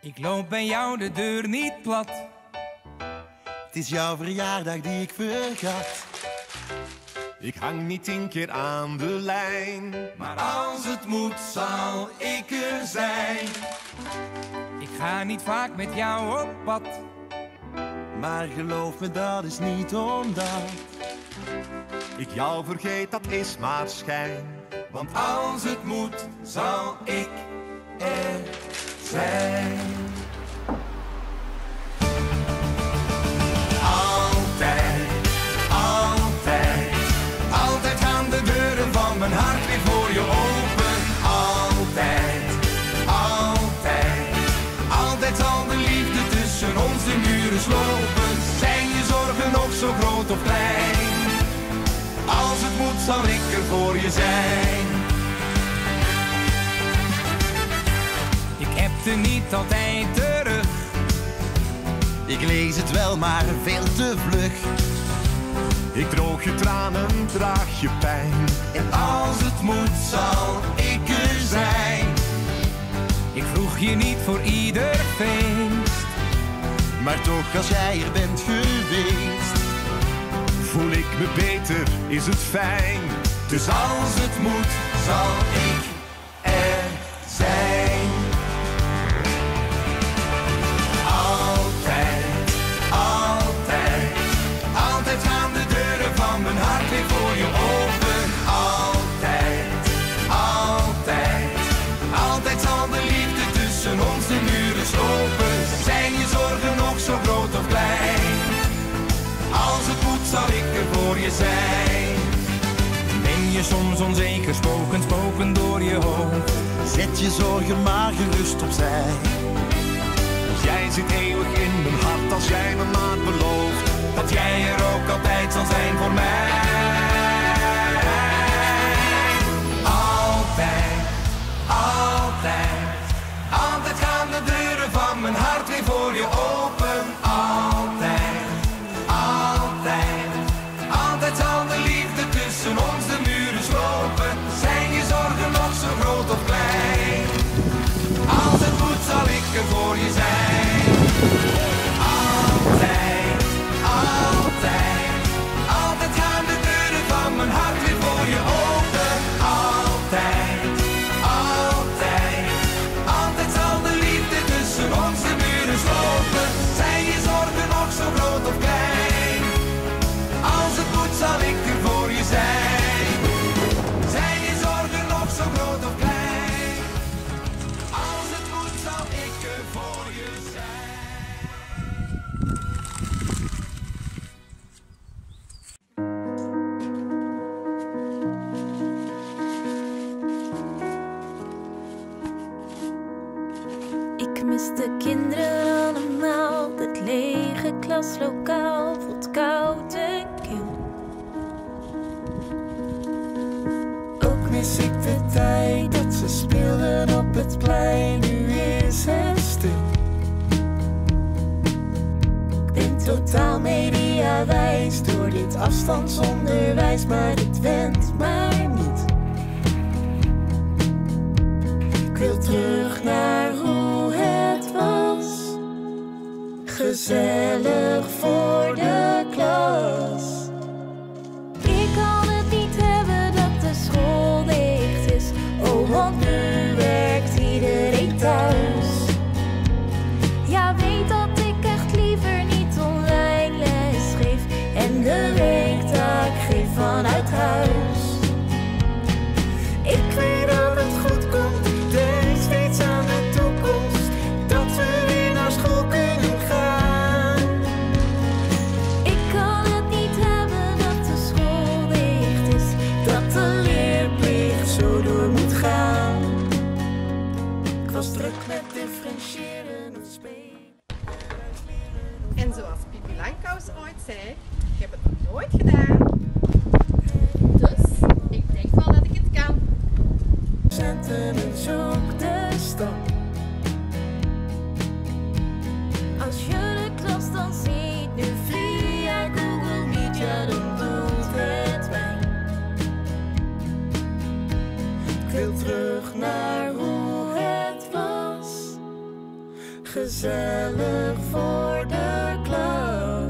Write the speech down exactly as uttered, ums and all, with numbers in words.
Ik loop bij jou de deur niet plat. Het is jouw verjaardag die ik vergat. Ik hang niet tien keer aan de lijn, Maar als het moet, zal ik er zijn. Ik ga niet vaak met jou op pad. Maar geloof me, dat is niet omdat ik jou vergeet, dat is maar schijn. Want als het moet, zal ik er zijn. Altijd, altijd, altijd gaan de deuren van mijn hart weer voor je open. Altijd, altijd, altijd zal de liefde tussen ons de muren slopen. Zijn je zorgen nog zo groot of klein? Als het moet, zal ik er voor je zijn. Ik hebte niet altijd terug. ik lees het wel, maar veel te vlug. Ik droog je tranen, draag je pijn. En als het moet, zal ik er zijn. Ik vroeg je niet voor ieder feest. Maar toch, als jij er bent geweest, Voel ik me beter, is het fijn. Dus als het moet, zal ik er zijn. Altijd, altijd, altijd gaan de deuren van mijn hart weer voor je open. Altijd, altijd, altijd zal de liefde tussen ons de muren slopen. Zijn je zorgen nog zo groot of klein? Als het moet, zal ik er voor je zijn. Ben je soms onzeker, spoken, spoken door je hoofd? zet je zorgen maar gerust opzij. Jij zit eeuwig in mijn hart als jij me maar belooft Dat jij er ook altijd zal zijn voor mij. Altijd, altijd, altijd gaan de deuren van mijn hart weer voor je open. Altijd, altijd, altijd zal de liefde tussen ons de muren slopen. Zijn je zorgen nog zo groot of klein? Als het moet, zal ik er voor je zijn. Altijd, altijd, altijd gaan de deuren van mijn hart weer voor je open. Altijd, altijd, altijd zal de liefde tussen ons de muren slopen. Zijn je zorgen nog zo groot of klein? Als het moet, zal ik er voor je zijn. Zijn je zorgen nog zo groot of klein? Als het moet, zal ik er voor je zijn. Ik mis de kinderen allemaal, het lege klaslokaal voelt koud en kil. Ook mis ik de tijd dat ze speelden op het plein, nu is het stil. Ik ben totaal mediawijs door dit afstandsonderwijs, maar dit wendt mij niet. Ik wil terug naar hoe het was, gezellig voor de klas. Ik kan het niet hebben dat de school dicht is, oh want nu werkt iedereen thuis. Ja, weet dat ik echt liever niet online les geef en de weektaak geef vanuit huis. Ik weet dat het goed komt, ik denk steeds aan de toekomst, dat we weer naar school kunnen gaan. Ik kan het niet hebben dat de school dicht is, dat de leerplicht zo door moet gaan. Ik was druk met differentiëren of spelen. En zoals Pippi Langkous ooit zei, ik heb het nog nooit gedaan. Dus ik denk wel dat ik het kan. Centen en zoek de stap. Als je de klas dan ziet, nu via Google Meet, ja dan doet het pijn. Ik wil terug naar hoe het was, gezellig voor de klas.